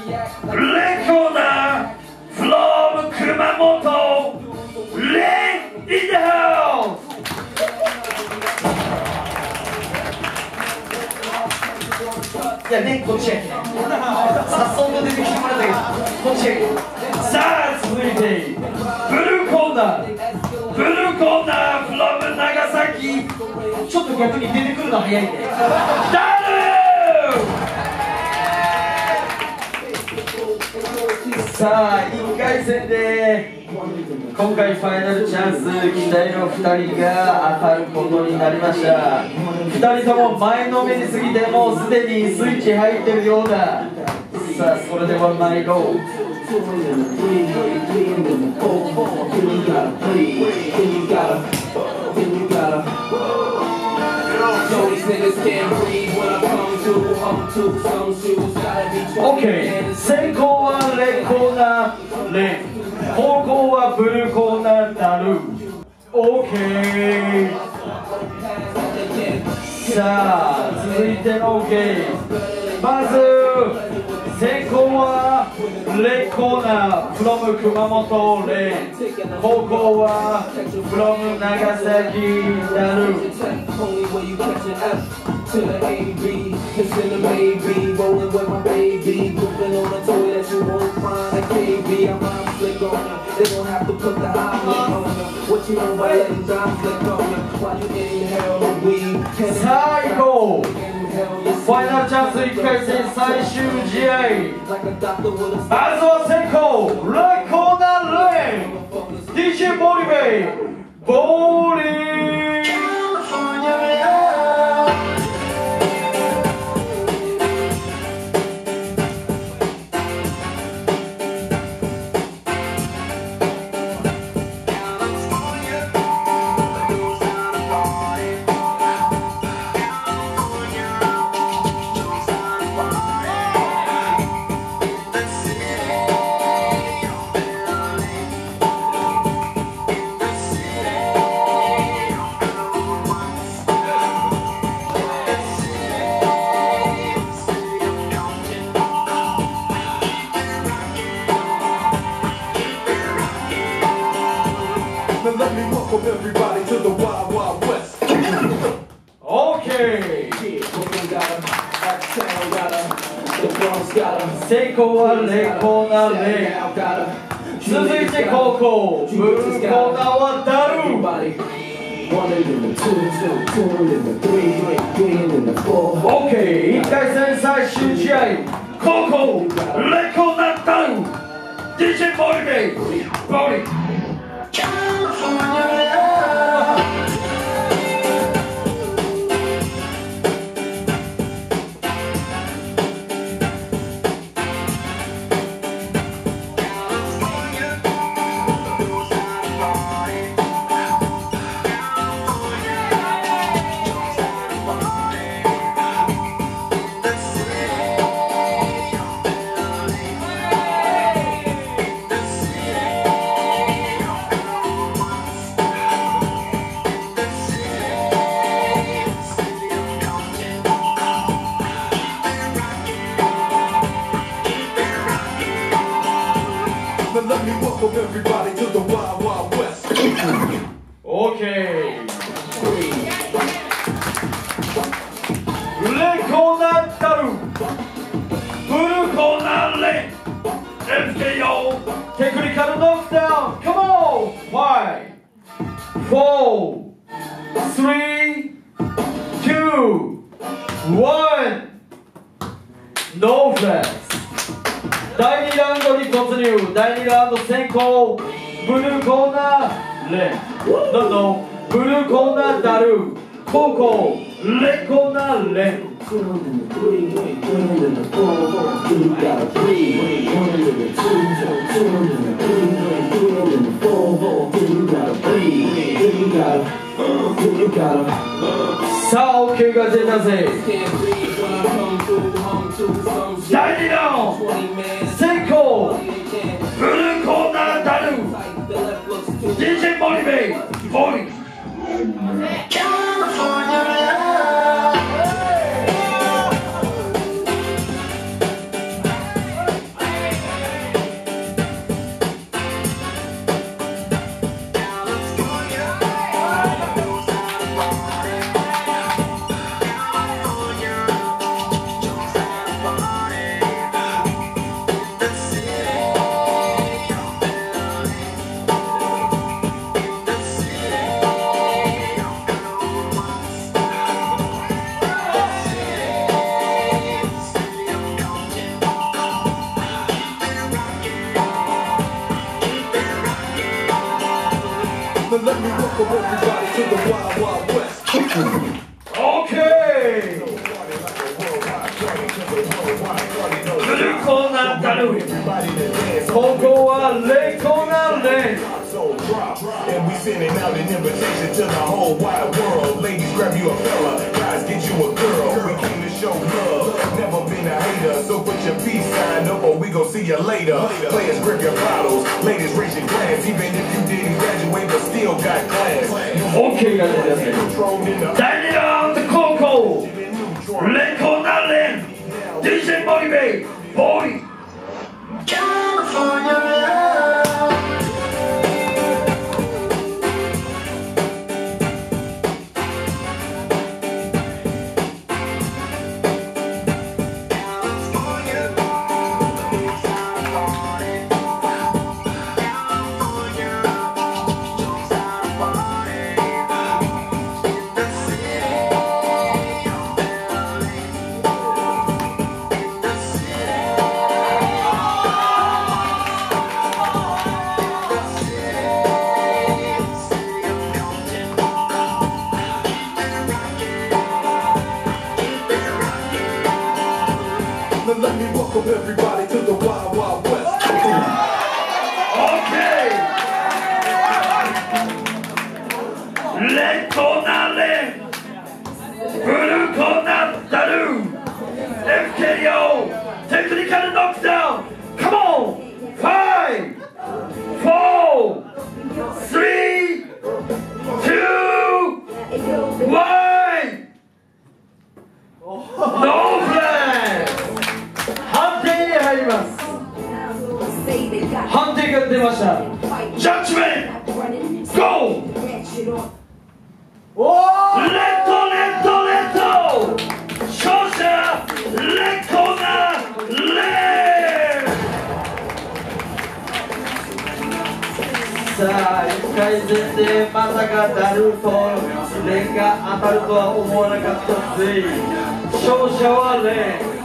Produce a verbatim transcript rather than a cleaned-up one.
コーナー from 熊本レン in the house。 いやね、こっちやけさっそうと出てきてもらったけどこっちやけさあ続いてブルーコーナーブルーコーナー from 長崎。ちょっと逆に出てくるの早いね。ダルさあいっかい戦で今回ファイナルチャンス期待のふたりが当たることになりました。ふたりとも前のめりすぎてもうすでにスイッチ入ってるようだ。さあそれでは参ろう。OK、 先攻はレッコーナーレン、後攻はブルーコーナーダル。 OK、 さあ続いてのゲーム、まず先攻はレッコーナー from 熊本レン、後攻は from 長崎ダル。To the A B, consider maybe rolling with my baby, moving on a toy that you won't find at K B. I'm on slick on ya, they gon' have to put the high on ya. What you know by letting John slick on ya? While you inhale the weed, さあ行こう。ファイナルチャンスいっかい戦最終試合。まずは先攻レッコーナーレン ディージェー ボリベイボーリー。Let me welcome everybody to the Wild Wild West. Okay. 先攻はレコーナーレン、続いて後攻ブルーコーナーはダル。 OK、 いっかい戦最終試合後攻レコーナーダル ディージェー ボリベイボリ。Let me welcome everybody to the Wild Wild West. Okay. レコーナーダル、ブルーコーナーレン、エフケーオー テクニカルノックダウン。Come on. Five, four, three, two, one. No flags。だいにラウンドに突入。だいにラウンド先行ブルーコーナーレン、どんどんブルーコーナーダル、後攻レッコーナーレン。さあ OK が出たぜ。だいにラウンド先行ブルーコーナーダル ディージェー ボリベイボリ。 But let me welcome everybody to the Wild Wild West. Okay. ブルーコーナーダルー。ここはレイコーナーレイ。 And we sending out an invitation to the whole wide world. Ladies, grab you a fella, guys, get you a girl. We came to show love, never been a hater. So put your peace sign up or we gon' see you later. Players, grip your bottles, ladies, raise your glass. Even if you didn't graduate but still got class. OK が出てますね。だいにラウンド高校レイコーナーレイ ディージェー モリベイボーイ Let me welcome everybody to the Wild Wild West. Okay. Red corner left, blue corner Daru, F K O, technical knockdown. Come on, five, four, three, two, one. No flag. 判定に入ります。判定が出ました。ジャッジメント、ゴー。レッドレッドレッド。勝者レッドナレー。さあいっかい戦でまさかダルーとレンが当たるとは思わなかったぜ。勝者はレン。